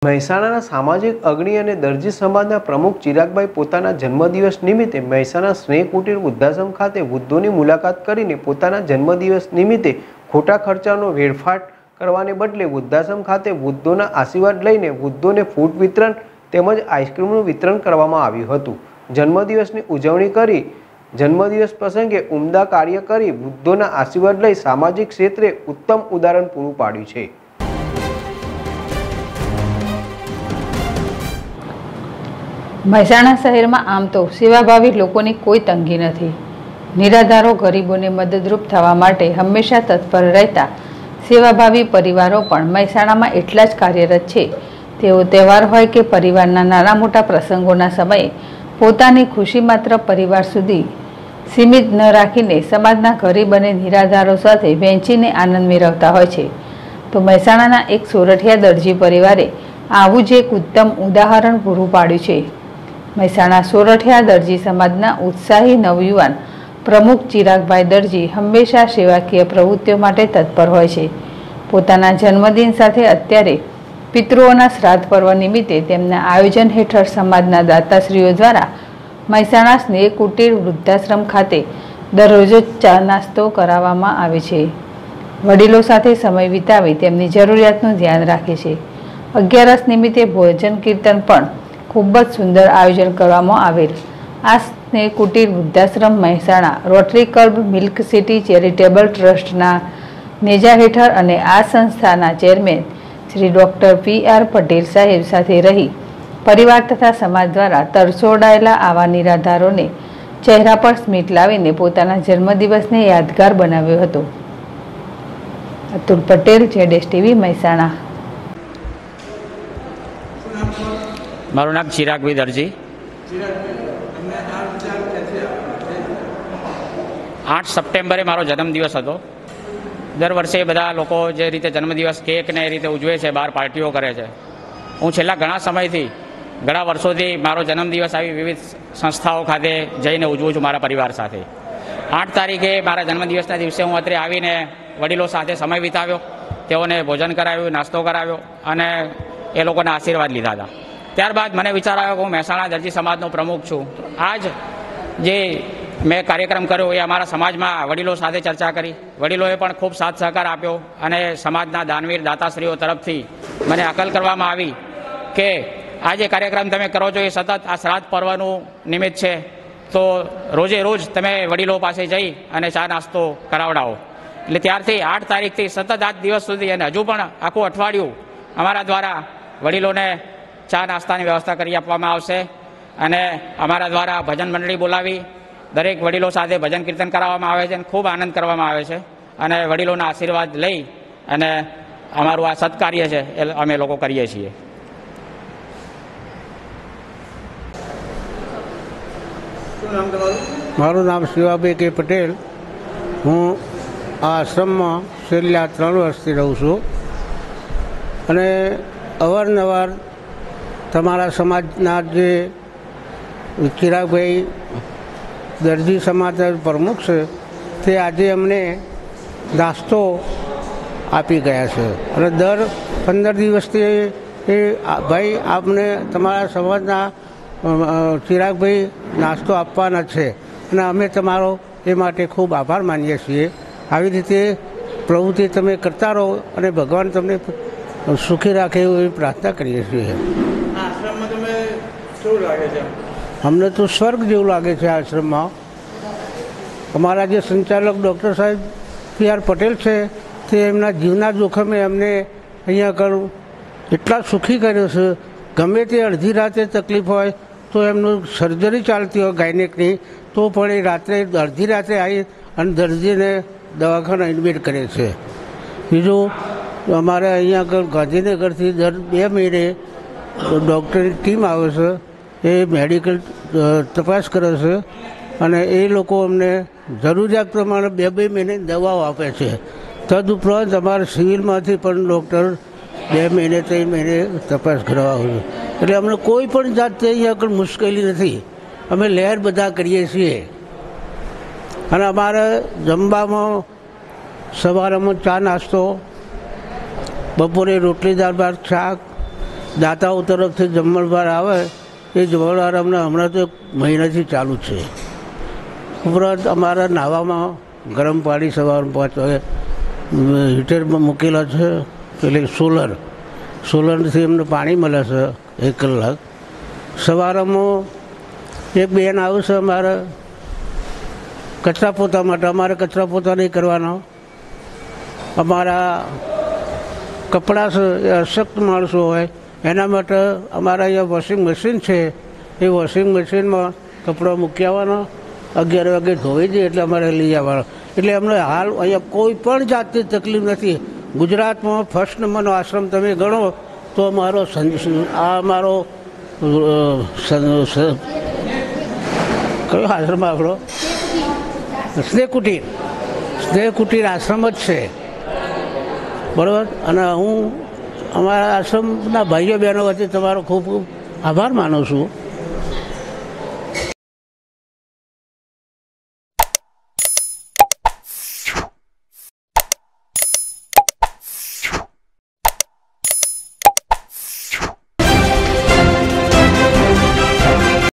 મહેસાણાના સામાજિક અગ્રણી અને દરજી સમાજના પ્રમુખ ચિરાગભાઈ પોતાના જન્મદિવસ નિમિત્તે મહેસાણા સ્નેહ કુટીર વૃદ્ધાશ્રમ ખાતે વૃદ્ધોની મુલાકાત કરીને પોતાના જન્મદિવસ નિમિત્તે ખોટા ખર્ચાનો વેડફાટ કરવાને બદલે વૃદ્ધાશ્રમ ખાતે વૃદ્ધોના આશીર્વાદ લઈને વૃદ્ધોને ફૂડ વિતરણ તેમજ આઈસ્ક્રીમનું વિતરણ કરવામાં આવ્યું હતું। જન્મદિવસની ઉજવણી કરી જન્મદિવસ પ્રસંગે ઉમદા કાર્ય કરી વૃદ્ધોના આશીર્વાદ લઈ સામાજિક ક્ષેત્રે ઉત્તમ ઉદાહરણ પૂરું પાડ્યું છે। મહેસાણા શહેરમાં આમ તો સેવાભાવી લોકોની કોઈ તંગી નથી। નિરાધારો ગરીબોને મદદરૂપ થવા માટે હંમેશા તત્પર રહેતા સેવાભાવી પરિવારો પણ મહેસાણામાં એટલા જ કાર્યરત છે। તેઓ તહેવાર હોય કે પરિવારના નાના મોટા પ્રસંગોના સમયે પોતાની ખુશી માત્ર પરિવાર સુધી સીમિત ન રાખીને સમાજના ગરીબ અને નિરાધારો સાથે વહેંચીને આનંદ મેળવતા હોય છે। તો મહેસાણાના એક સોરઠિયા દરજી પરિવારે આવું જ એક ઉત્તમ ઉદાહરણ પૂરું પાડ્યું છે। મહેસાણા સોરઠિયા દરજી સમાજના ઉત્સાહી નવયુવાન પ્રમુખ ચિરાગભાઈ દરજી હંમેશા સેવાકીય પ્રવૃત્તિઓ માટે તત્પર હોય છે। પોતાના જન્મદિન સાથે અત્યારે પિતૃઓના શ્રાદ્ધ પર્વ નિમિત્તે તેમના આયોજન હેઠળ સમાજના દાતાશ્રીઓ દ્વારા મહેસાણા સ્નેહ કુટીર વૃદ્ધાશ્રમ ખાતે દરરોજ ચા નાસ્તો કરાવવામાં આવે છે। વડીલો સાથે સમય વિતાવી તેમની જરૂરિયાતનું ધ્યાન રાખે છે। 11 નિમિત્તે ભોજન કીર્તન પણ ખૂબ જ સુંદર આયોજન કરવામાં આવેલ। આ સ્નેહ કુટીર વૃદ્ધાશ્રમ Mehsana rotary club milk city charitable ટ્રસ્ટના નેજા હેઠળ અને આ સંસ્થાના chairman Shri doctor PR Patel saheb સાથે રહી પરિવાર તથા સમાજ દ્વારા તરસોડાયેલા આવા નિરાધારોને ચહેરા પર સ્મિત લાવીને પોતાના જન્મદિવસને યાદગાર બનાવ્યો હતો। અતુલ પટેલ, ZSTV મહેસાણા। મારું નામ ચિરાગભાઈ દરજી। 8 સપ્ટેમ્બરે મારો જન્મદિવસ હતો। દર વર્ષે બધા લોકો જે રીતે જન્મદિવસ કેક ને એ રીતે ઉજવે છે, બહાર પાર્ટીઓ કરે છે, હું છેલ્લા ઘણા સમયથી ઘણા વર્ષોથી મારો જન્મદિવસ આવી વિવિધ સંસ્થાઓ ખાતે જઈને ઉજવું છું મારા પરિવાર સાથે। 8 તારીખે મારા જન્મદિવસના દિવસે હું અત્રે આવીને વડીલો સાથે સમય વિતાવ્યો, તેઓને ભોજન કરાવ્યું, નાસ્તો કરાવ્યો અને એ લોકોના આશીર્વાદ લીધા હતા। ત્યારબાદ મને વિચાર આવ્યો કે હું મહેસાણા દરજી સમાજનો પ્રમુખ છું। આજ જે મેં કાર્યક્રમ કર્યો એ અમારા સમાજમાં વડીલો સાથે ચર્ચા કરી, વડીલોએ પણ ખૂબ સાથ સહકાર આપ્યો અને સમાજના દાનવીર દાતાશ્રીઓ તરફથી મને અકલ કરવામાં આવી કે આ જે કાર્યક્રમ તમે કરો છો એ સતત આ શ્રાદ્ધ પર્વનું નિમિત્ત છે, તો રોજે રોજ તમે વડીલો પાસે જઈ અને ચા નાસ્તો કરાવડાવો। એટલે ત્યારથી 8 તારીખથી સતત આજ દિવસ સુધી અને હજુ પણ આખું અઠવાડિયું અમારા દ્વારા વડીલોને ચા નાસ્તાની વ્યવસ્થા કરી આપવામાં આવશે અને અમારા દ્વારા ભજન મંડળી બોલાવી દરેક વડીલો સાથે ભજન કીર્તન કરાવવામાં આવે છે અને ખૂબ આનંદ કરવામાં આવે છે અને વડીલોના આશીર્વાદ લઈ અને અમારું આ સત્કાર્ય છે એ અમે લોકો કરીએ છીએ। મારું નામ શિવાભાઈ કે પટેલ। હું આ આશ્રમમાં છેલ્લા 3 વર્ષથી રહું છું અને અવારનવાર તમારા સમાજના જે ચિરાગભાઈ દરજી સમાજના પ્રમુખ છે તે આજે અમને નાસ્તો આપી ગયા છે અને દર 15 દિવસથી એ ભાઈ આપને તમારા સમાજના ચિરાગભાઈ નાસ્તો આપવાના છે અને અમે તમારો એ માટે ખૂબ આભાર માનીએ છીએ। આવી રીતે પ્રવૃત્તિ તમે કરતા રહો અને ભગવાન તમને સુખી રાખે એવી પ્રાર્થના કરીએ છીએ। આશ્રમમાં તમે કેવું લાગે છે? અમને તો સ્વર્ગ જેવું લાગે છે આશ્રમમાં। અમારા જે સંચાલક ડૉક્ટર સાહેબ PR પટેલ છે તે એમના જીવના જોખમે અમને અહીંયા આગળ એટલા સુખી કર્યો છે। ગમે તે અડધી રાતે તકલીફ હોય તો એમનું સર્જરી ચાલતી હોય ગાયનેકની, તો પણ એ રાત્રે અડધી રાત્રે આવી અને દર્દીને દવાખાના એડમિટ કરે છે। બીજું અમારે અહીંયા આગળ ગાંધીનગરથી દર 2 મહિને ડૉક્ટરની ટીમ આવે છે, એ મેડિકલ તપાસ કરે છે અને એ લોકો અમને જરૂરિયાત પ્રમાણે 2 મહિને દવાઓ આપે છે। તદુપરાંત અમારા સિવિલમાંથી પણ ડૉક્ટર 2 મહિને 3 મહિને તપાસ કરવા આવે છે। એટલે અમને કોઈ પણ જાતની અહીંયા આગળ મુશ્કેલી નથી। અમે લહેર બધા કરીએ છીએ અને અમારે જમવામાં સવારમાં ચા નાસ્તો, બપોરે રોટલી દાળ ભાત શાક દાતાઓ તરફથી જમણવાર આવે એ જમણવાર અમને હમણાં તો 1 મહિનાથી ચાલુ છે. ઉપરાંત અમારા નાવામાં ગરમ પાણી સવારમાં 5 વાગે હીટરમાં મૂકેલા છે, એટલે સોલરથી અમને પાણી મળે છે 1 કલાક. સવારમાં એક બેન આવે છે અમારે કચરા પોતા માટે. અમારે કચરા પોતા નહીં કરવાનો. અમારા કપડાં છે એ અશક્ત માણસો હોય એના માટે અમારા અહીંયા વોશિંગ મશીન છે. એ વોશિંગ મશીનમાં કપડાં મૂકી આવવાના, 11 વાગે ધોઈ દઈએ એટલે અમારે લઈ આવવાનો. એટલે અમને હાલ અહીંયા કોઈ પણ જાતની તકલીફ નથી. ગુજરાતમાં ફર્સ્ટ નંબરનો આશ્રમ તમે ગણો તો અમારો અમારો કયો આશ્રમ આપણો સ્નેહ કુટીર આશ્રમ જ છે, બરાબર. અને હું અમારા આશ્રમના ભાઈઓ બહેનો વચ્ચે તમારો ખૂબ ખૂબ આભાર માનું છું.